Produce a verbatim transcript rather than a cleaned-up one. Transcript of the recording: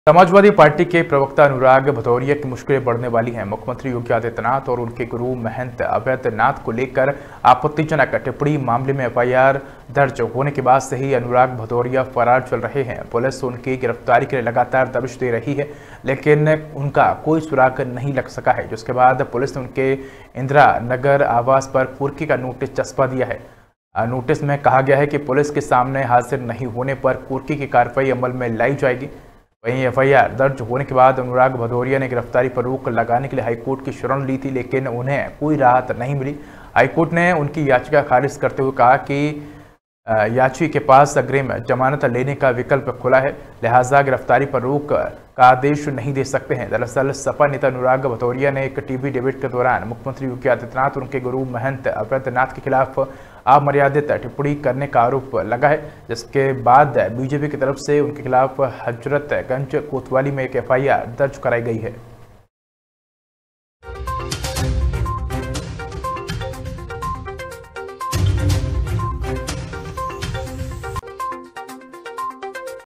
Samajwadi party के प्रवक्ता अनुराग भदौरिया की मुश्किलें बढ़ने वाली हैं। मुख्यमंत्री योगी आदित्यनाथ और उनके गुरु महंत अवैधनाथ को लेकर आपत्तिजनक टिप्पणी मामले में एफ आई आर दर्ज होने के बाद से ही अनुराग भदौरिया फरार चल रहे हैं। पुलिस उनकी गिरफ्तारी के लिए लगातार दबिश दे रही है, लेकिन उनका कोई सुराग नहीं लग सका है, जिसके बाद पुलिस ने उनके इंदिरा नगर आवास पर कुर्की का नोटिस चस्पा दिया है। नोटिस में कहा गया है कि पुलिस के सामने हाजिर नहीं होने पर कुर्की की कार्रवाई अमल में लाई जाएगी। वहीं एफ आई आर दर्ज होने के बाद अनुराग भदौरिया ने गिरफ्तारी पर रोक लगाने के लिए हाईकोर्ट की शरण ली थी, लेकिन उन्हें कोई राहत नहीं मिली। हाईकोर्ट ने उनकी याचिका खारिज करते हुए कहा कि याची के पास अग्रिम जमानत लेने का विकल्प खुला है, लिहाजा गिरफ्तारी पर रोक का आदेश नहीं दे सकते हैं। दरअसल सपा नेता अनुराग भदौरिया ने एक टीवी डिबेट के दौरान मुख्यमंत्री योगी आदित्यनाथ और उनके गुरु महंत अवैधनाथ के खिलाफ अमर्यादित टिप्पणी करने का आरोप लगा है, जिसके बाद बीजेपी की तरफ से उनके खिलाफ हजरतगंज कोतवाली में एक एफ आई आर दर्ज कराई गई है।